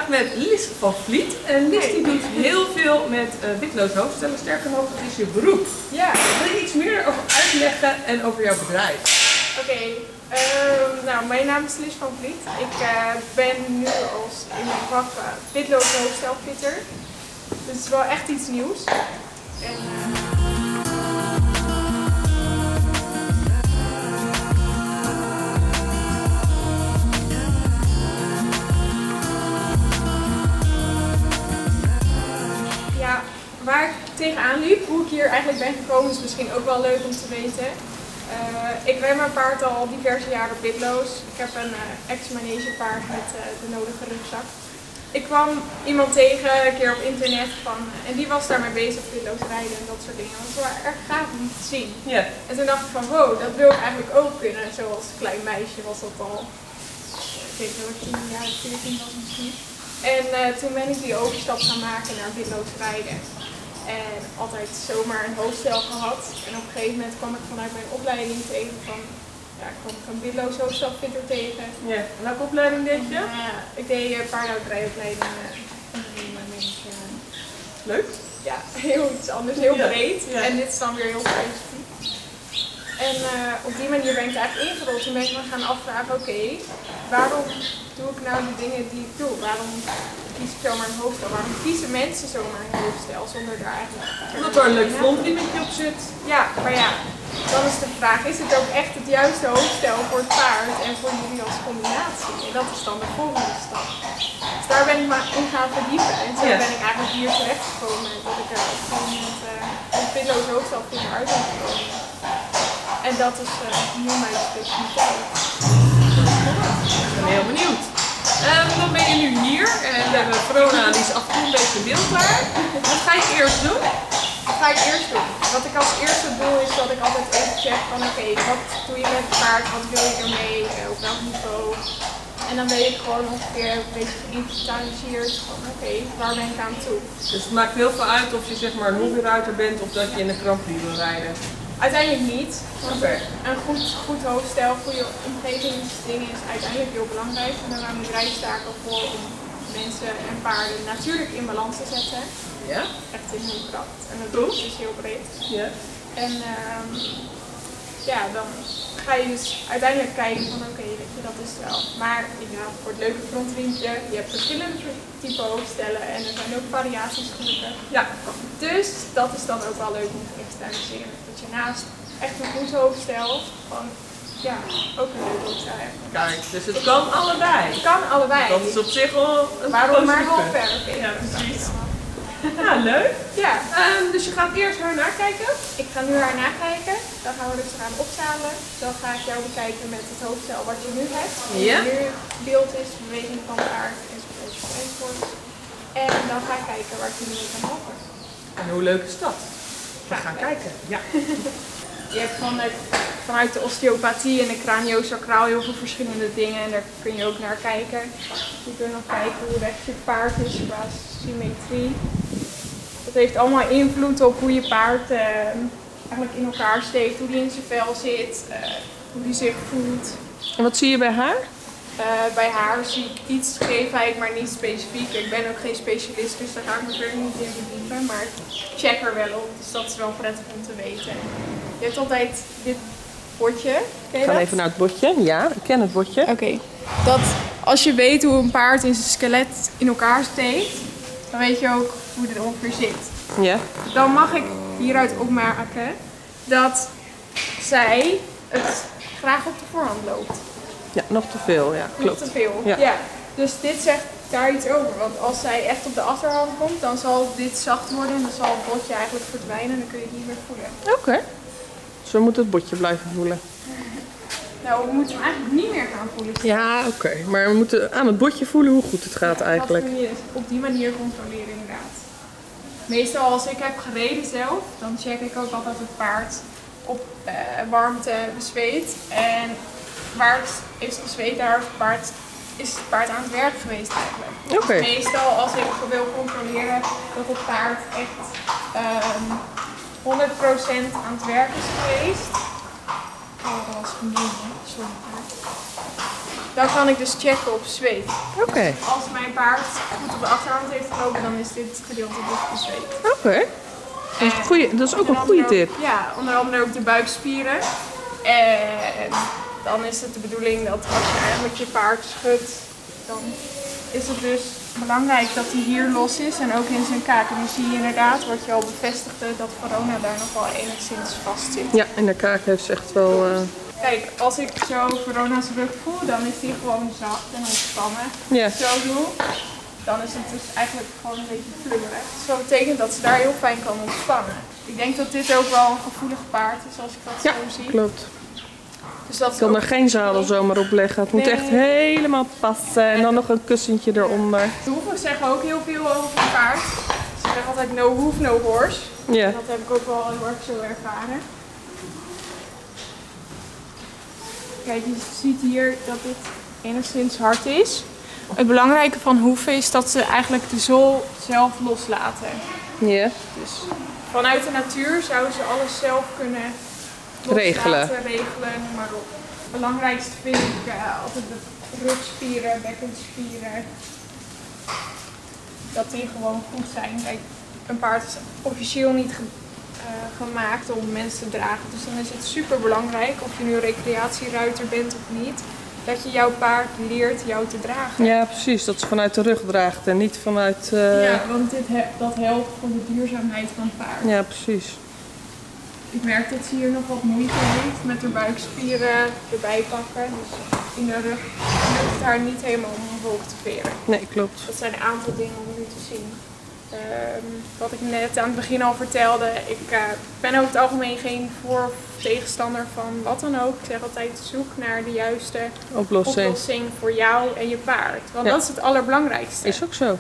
vandaag met Lies van Vliet. En Lies die doet heel veel met witloos hoofdstellen. Sterker nog, dat is je beroep. Ja. Wil je iets meer over uitleggen en over jouw bedrijf? Oké, nou mijn naam is Lies van Vliet. Ik ben nu in mijn vak witloos hoofdstelfitter. Dus het is wel echt iets nieuws. En, ja, waar ik tegenaan liep, hoe ik hier eigenlijk ben gekomen, is misschien ook wel leuk om te weten. Ik ren mijn paard al diverse jaren op witloos. Ik heb een ex-manege paard met de nodige rugzak. Ik kwam iemand tegen een keer op internet en die was daarmee bezig, witloos rijden en dat soort dingen. Dat was wel erg gaaf om te zien. Ja. En toen dacht ik van wow, dat wil ik eigenlijk ook kunnen. Zoals klein meisje was dat al. Ik weet niet of 10 jaar, 14 was misschien. En toen ben ik die overstap gaan maken naar witloos rijden. En altijd zomaar een hoofdstel gehad. En op een gegeven moment kwam ik vanuit mijn opleiding tegen kwam ik een witloos hoofdstelfitter tegen. Ja. En welke opleiding deed je? Ik deed paardenhoudrijopleiding. Leuk. Ja, heel iets anders, heel breed. Ja. En dit is dan weer heel specifiek. En op die manier ben ik eigenlijk ingerold. Toen ben ik me gaan afvragen, oké, waarom doe ik nou de dingen die ik doe? Waarom kies ik zomaar een hoofdstel? Waarom kiezen mensen zomaar een hoofdstel zonder daar eigenlijk... Omdat er een leuk frontriemetje op zit. Ja, maar ja, dan is de vraag, is het ook echt het juiste hoofdstel voor het paard en voor jullie als combinatie? En dat is dan de volgende stap. Dus daar ben ik me in gaan verdiepen. En zo ben ik eigenlijk hier terecht gekomen. Dat ik er op een gegeven moment een witloos hoofdstelfitter uit ben gekomen. En dat is nu mijn specialiteit. Ik ben heel benieuwd. Dan ben je nu hier en we hebben Verona, die is af en toe een beetje wild daar. Wat ga je eerst doen? Wat ga ik eerst doen? Wat ik als eerste doe is dat ik altijd even check van oké, wat doe je met het paard, wat wil je ermee, op welk niveau. En dan weet ik gewoon ongeveer een beetje geïnventariseerd van oké, waar ben ik aan toe. Dus het maakt heel veel uit of je zeg maar een hobbyruiter bent of dat je in de Grand Prix wil rijden? Uiteindelijk niet. Want een goed hoofdstel, goede omgevingsdingen is uiteindelijk heel belangrijk. En daar gaan bedrijfstaken voor om mensen en paarden natuurlijk in balans te zetten. Ja? Echt in hun kracht. En dat doel is heel breed. Ja. En ja, dan ga je dus uiteindelijk kijken van oké, weet je, dat is het wel. Maar inderdaad, voor het leuke frontriempje, je hebt verschillende type hoofdstellen en er zijn ook variaties gelukkig. Ja. Dus dat is dan ook wel leuk om te inventariseren. Dat je naast echt een goed hoofdstel gewoon ja, ook een leuk hoofdstel hebt. Kijk, dus het kan allebei. Het kan allebei. Dat is op zich wel een waarom maar positief punt. halfwerk? Ja, precies. Ja, leuk. Ja. Dus je gaat eerst haar nakijken? Ik ga nu haar nakijken. Dan gaan we dus eraan opzadelen. Dan ga ik jou bekijken met het hoofdstel wat je nu hebt. Ja. Nu beeld is, beweging van het paard enzovoort. En dan ga ik kijken waar ik jullie mee kan helpen. En hoe leuk is dat? We gaan kijken. Ja. Je hebt vanuit de osteopathie en de craniosacraal heel veel verschillende dingen en daar kun je ook naar kijken. Je kunt nog kijken hoe recht je paard is qua symmetrie. Dat heeft allemaal invloed op hoe je paard eigenlijk in elkaar steekt, hoe die in zijn vel zit, hoe die zich voelt. En wat zie je bij haar? Bij haar zie ik iets scheefheid, maar niet specifiek. Ik ben ook geen specialist, dus daar ga ik me verder niet in verdiepen. Maar ik check er wel op, dus dat is wel prettig om te weten. Je hebt altijd dit bordje. Ken je dat? Gaan even naar het bordje. Ja, ik ken het bordje. Oké. Dat als je weet hoe een paard in zijn skelet in elkaar steekt, dan weet je ook hoe dit ongeveer zit. Ja. Dan mag ik hieruit opmaken dat zij het graag op de voorhand loopt. Ja, nog te veel. Ja, klopt. Nog te veel. Ja. Ja. Dus dit zegt daar iets over. Want als zij echt op de achterhand komt, dan zal dit zacht worden en dan zal het botje eigenlijk verdwijnen en dan kun je het niet meer voelen. Oké. Dus we moeten het botje blijven voelen. Nou, we moeten hem eigenlijk niet meer gaan voelen. Ja, oké. Maar we moeten aan het botje voelen hoe goed het gaat eigenlijk. Dat kun je op die manier controleren inderdaad. Meestal als ik heb gereden zelf, dan check ik ook altijd het paard op warmte bezweet. En waar het is gezweet, daar is het paard aan het werk geweest eigenlijk. Oké. Dus meestal als ik wil controleren dat het paard echt 100% aan het werk is geweest. Oh, dat was gemeen, hè? Sorry paard. dan kan ik dus checken op zweet. Oké. Als mijn paard goed op de achterhand heeft gelopen, dan is dit gedeelte dus de zweet. Oké. Dat is ook een goede tip. Ja, onder andere ook de buikspieren. En dan is het de bedoeling dat als je eigenlijk je paard schudt, dan is het dus belangrijk dat hij hier los is en ook in zijn kaak. En dan zie je inderdaad, wat je al bevestigde, dat Verona daar nog wel enigszins vast zit. Ja, in de kaak heeft ze echt wel... Kijk, als ik zo Verona's rug voel, dan is die gewoon zacht en ontspannen. Ja. Zo doe, dan is het dus eigenlijk gewoon een beetje flubberig. Dus dat betekent dat ze daar heel fijn kan ontspannen. Ik denk dat dit ook wel een gevoelig paard is, als ik dat Ja, zo zie. klopt. Dus dat Ik kan er geen zadel zomaar op leggen. Het moet echt helemaal passen. En dan nog een kussentje eronder. De hoeven zeggen ook heel veel over het paard. Ze zeggen altijd no hoof, no horse. Ja. Dat heb ik ook wel heel erg zo ervaren. Kijk, je ziet hier dat dit enigszins hard is. Het belangrijke van hoeven is dat ze eigenlijk de zool zelf loslaten. Ja. Dus vanuit de natuur zouden ze alles zelf kunnen loslaten, regelen, noem maar op. Het belangrijkste vind ik altijd de rugspieren, bekkenspieren. Dat die gewoon goed zijn. Kijk, een paard is officieel niet gemaakt om mensen te dragen. Dus dan is het super belangrijk, of je nu recreatieruiter bent of niet, dat je jouw paard leert jou te dragen. Ja, precies. Dat ze vanuit de rug draagt en niet vanuit... Ja, want dat helpt voor de duurzaamheid van het paard. Ja, precies. Ik merk dat ze hier nog wat moeite heeft met haar buikspieren erbij pakken. Dus in de rug lukt het haar niet helemaal om omhoog te veren. Nee, klopt. Dat zijn een aantal dingen om nu te zien. Wat ik net aan het begin al vertelde, ik ben over het algemeen geen tegenstander van wat dan ook. Ik zeg altijd, zoek naar de juiste oplossing voor jou en je paard. Want dat is het allerbelangrijkste. Is ook zo.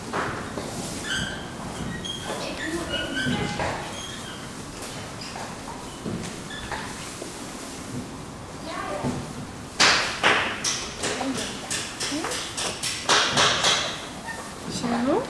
Zo.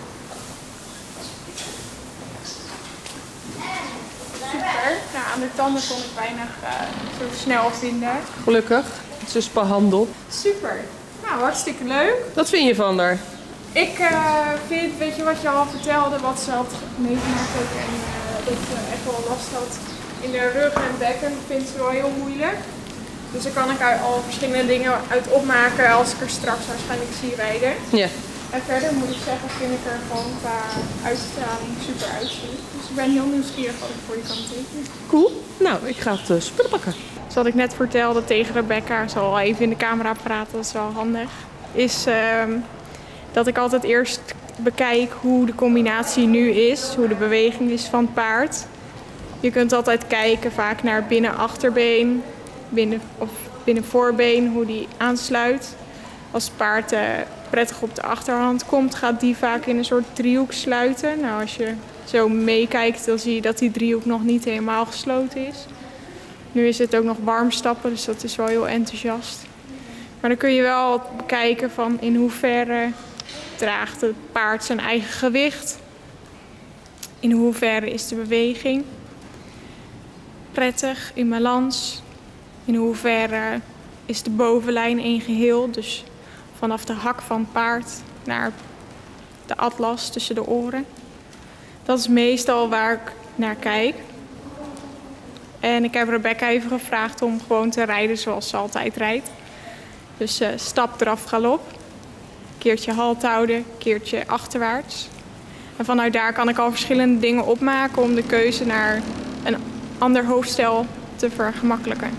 Super. Nou, aan de tanden kon ik weinig zo snel vinden. Gelukkig. Het is behandeld. Super. Nou, hartstikke leuk. Wat vind je van haar? Ik vind, weet je wat je al vertelde, wat ze had meegemaakt ook en dat ze echt wel last had in de rug en bekken, vind ze wel heel moeilijk. Dus daar kan ik al verschillende dingen uit opmaken als ik er straks waarschijnlijk zie rijden. Ja. En verder moet ik zeggen, vind ik er gewoon qua uitstraling super uitzien. Dus ik ben heel nieuwsgierig wat ik voor je kan tekenen. Cool. Nou, ik ga het spullen pakken. Dus wat ik net vertelde tegen Rebecca, ik zal al even in de camera praten, dat is wel handig, is dat ik altijd eerst bekijk hoe de combinatie nu is, hoe de beweging is van het paard. Je kunt altijd kijken vaak naar binnen-achterbeen, binnen-voorbeen, hoe die aansluit. Als het paard prettig op de achterhand komt, gaat die vaak in een soort driehoek sluiten. Nou, als je zo meekijkt, dan zie je dat die driehoek nog niet helemaal gesloten is. Nu is het ook nog warm stappen, dus dat is wel heel enthousiast. Maar dan kun je wel bekijken van in hoeverre draagt het paard zijn eigen gewicht. In hoeverre is de beweging prettig, in balans. In hoeverre is de bovenlijn één geheel, dus vanaf de hak van het paard naar de atlas tussen de oren. Dat is meestal waar ik naar kijk. En ik heb Rebecca even gevraagd om gewoon te rijden zoals ze altijd rijdt. Dus stap, draf, galop. Keertje halt houden, keertje achterwaarts. En vanuit daar kan ik al verschillende dingen opmaken om de keuze naar een ander hoofdstel te vergemakkelijken.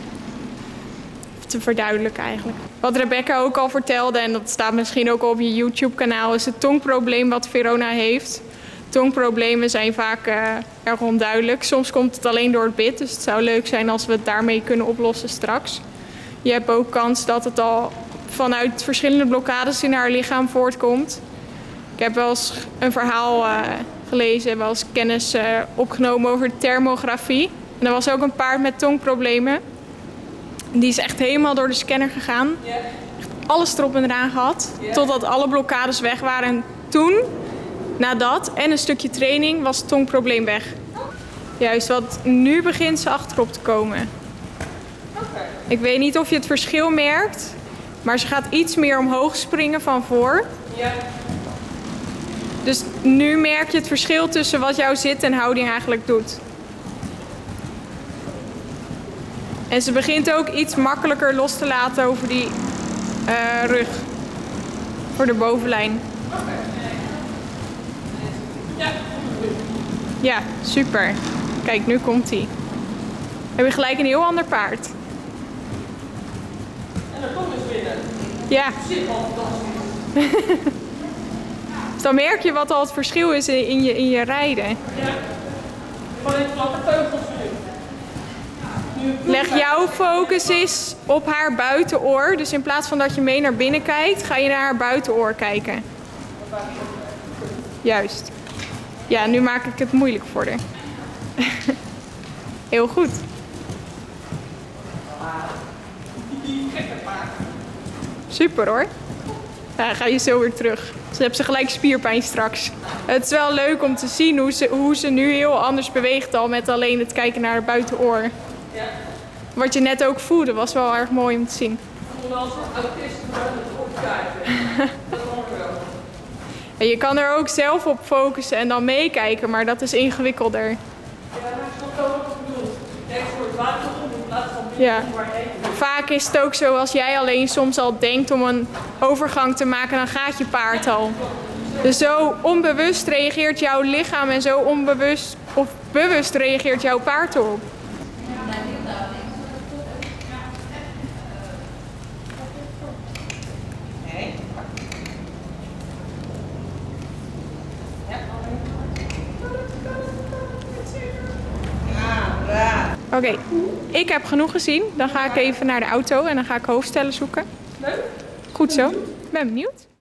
Te verduidelijken eigenlijk. Wat Rebecca ook al vertelde, en dat staat misschien ook al op je YouTube kanaal, is het tongprobleem wat Verona heeft. Tongproblemen zijn vaak erg onduidelijk. Soms komt het alleen door het bit, dus het zou leuk zijn als we het daarmee kunnen oplossen straks. Je hebt ook kans dat het al vanuit verschillende blokkades in haar lichaam voortkomt. Ik heb wel eens een verhaal gelezen, wel eens kennis opgenomen over thermografie. En er was ook een paard met tongproblemen. Die is echt helemaal door de scanner gegaan. Echt alles erop en eraan gehad. Totdat alle blokkades weg waren. En toen, na dat en een stukje training, was het tongprobleem weg. Juist, want nu begint ze achterop te komen. Ik weet niet of je het verschil merkt. Maar ze gaat iets meer omhoog springen van voor. Ja. Dus nu merk je het verschil tussen wat jouw zit en houding eigenlijk doet. En ze begint ook iets makkelijker los te laten over die rug. Voor de bovenlijn. Ja, super. Kijk, nu komt hij. Heb je gelijk een heel ander paard. En dan komt dus binnen. Ja. Zit al fantastisch. Dus dan merk je wat al het verschil is in je rijden. Ja. Gewoon even vlakke teugels nu. Leg jouw focus eens op haar buitenoor. Dus in plaats van dat je mee naar binnen kijkt, ga je naar haar buitenoor kijken. Juist. Ja, nu maak ik het moeilijk voor haar. Heel goed. Super hoor. Ja, ga je zo weer terug. Dus dan heb ze gelijk spierpijn straks. Het is wel leuk om te zien hoe ze nu heel anders beweegt al met alleen het kijken naar haar buitenoor. Ja. Wat je net ook voelde was wel erg mooi om te zien. Ik voel wel een soort autist maar het opkijken. Dat hoor ik wel. En je kan er ook zelf op focussen en dan meekijken, maar dat is ingewikkelder. Ja, maar ik snap wel wat ik bedoel. Kijk voor het water in plaats van binnen Ja. Vaak is het ook zo als jij alleen soms al denkt om een overgang te maken, dan gaat je paard al. Dus zo onbewust reageert jouw lichaam en zo onbewust of bewust reageert jouw paard erop. Oké, ik heb genoeg gezien. Dan ga ik even naar de auto en dan ga ik hoofdstellen zoeken. Leuk? Goed zo. Ben benieuwd.